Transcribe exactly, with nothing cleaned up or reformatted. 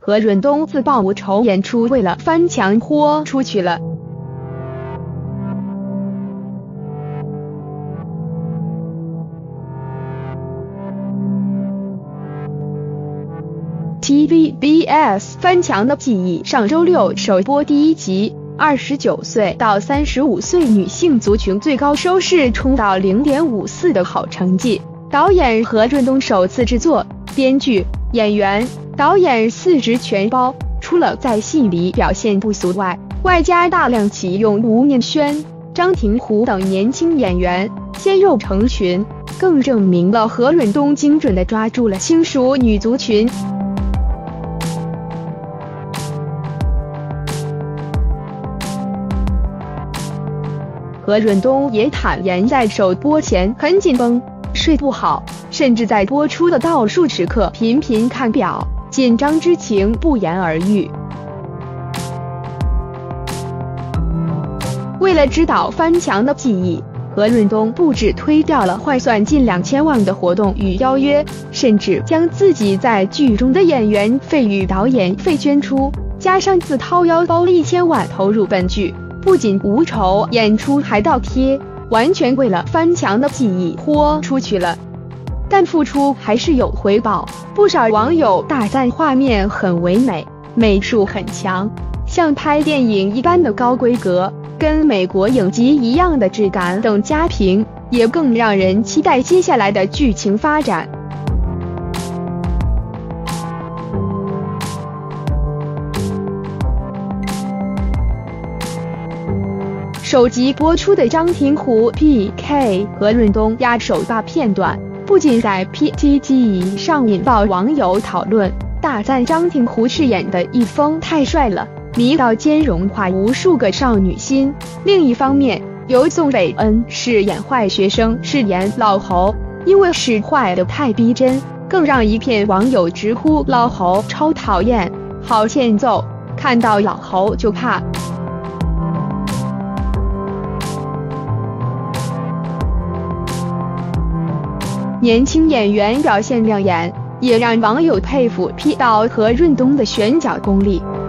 何润东自曝无酬演出为了翻墙豁出去了。T V B S 翻墙的记忆上周六首播第一集，二十九岁到三十五岁女性族群最高收视冲到 零点五四 的好成绩。导演何润东首次制作、编剧、演员、导演四职全包，除了在戏里表现不俗外，外加大量启用吴念轩、张庭湖等年轻演员，鲜肉成群，更证明了何润东精准地抓住了轻熟女族群。何润东也坦言，在首播前很紧绷，睡不好，甚至在播出的倒数时刻频频看表，紧张之情不言而喻。为了指导翻墙的记忆，何润东不止推掉了换算近两千万的活动与邀约，甚至将自己在剧中的演员费与导演费捐出，加上自掏腰包一千万投入本剧。不仅无酬演出，还倒贴，完全为了翻墙的记忆豁出去了。但付出还是有回报，不少网友大赞画面很唯美，美术很强，像拍电影一般的高规格，跟美国影集一样的质感等佳评，也更让人期待接下来的剧情发展。首集播出的张庭湖 P K 何润东压手霸片段，不仅在 P T T 上引爆网友讨论，大赞张庭湖饰演的一峰太帅了，迷到间融化无数个少女心。另一方面，由宋伟恩饰演坏学生饰演老侯，因为使坏的太逼真，更让一片网友直呼老侯超讨厌，好欠揍，看到老侯就怕。年轻演员表现亮眼，也让网友佩服 P 到何润东的选角功力。